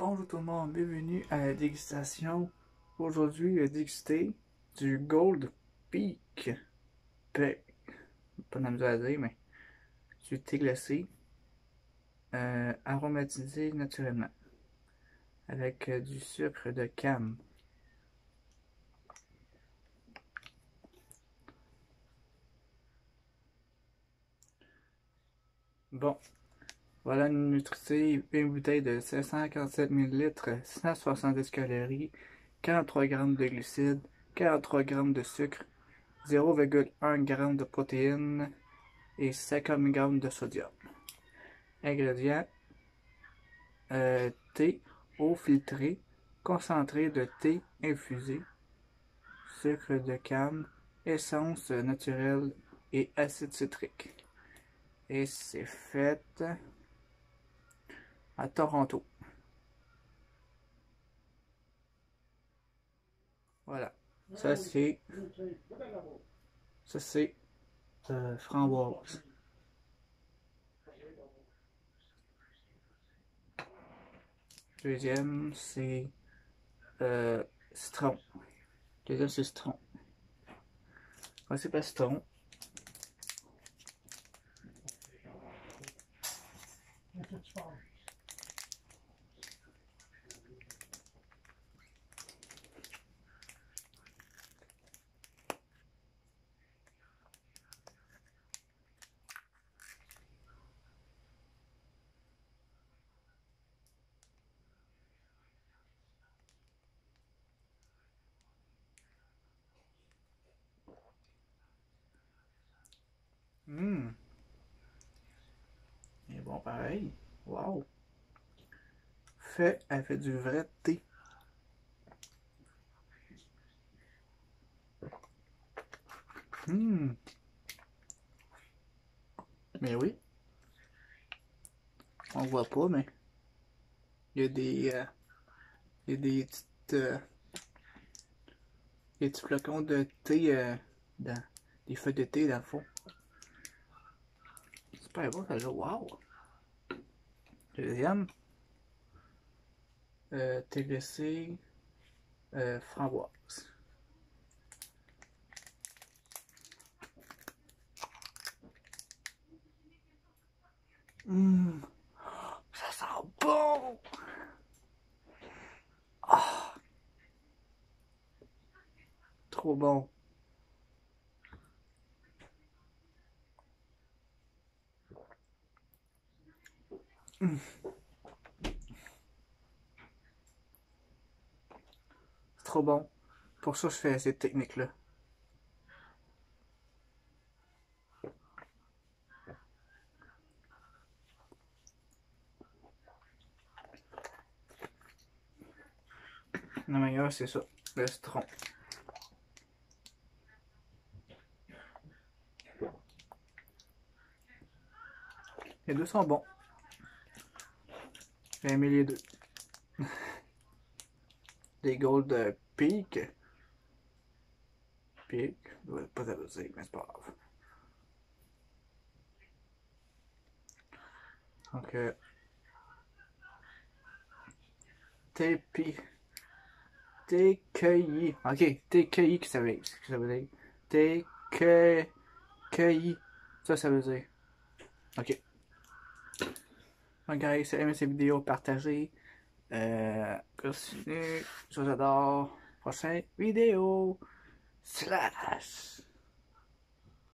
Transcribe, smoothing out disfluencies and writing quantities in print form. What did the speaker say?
Bonjour tout le monde, bienvenue à la dégustation. Aujourd'hui, je vais déguster du Gold Peak. Pas de la misère à dire, mais du thé glacé aromatisé naturellement avec du sucre de canne. Bon, voilà une bouteille de 747 ml, 170 calories, 43 g de glucides, 43 g de sucre, 0,1 g de protéines et 50 mg de sodium. Ingrédients: thé, eau filtrée, concentré de thé infusé, sucre de canne, essence naturelle et acide citrique. Et c'est fait à Toronto. Voilà. Ça c'est framboise. Deuxième c'est citron. Deuxième c'est citron. Ouais, c'est pas citron. Et bon, pareil. Wow. Elle fait du vrai thé. Mais oui. On voit pas, mais il y a des petits flocons de thé dans des feuilles de thé dans le fond. Super bon, ça joue. Wow! Deuxième, thé glacé, framboise. Ça sent bon! Oh, trop bon! C'est trop bon. Pour ça, je fais cette technique-là. Le meilleur, c'est ça, le citron. Les deux sont bons. J'ai aimé les deux. Des Gold Peak. Peak, pas de musique, mais c'est pas grave. Donc, thé cueilli. Ok, thé cueilli, que ça veut dire. Thé cueilli. Ça veut dire. Ok. Donc, guys, si vous aimez cette vidéo, partagez. Continuez. Je vous adore. Prochaine vidéo. Slash.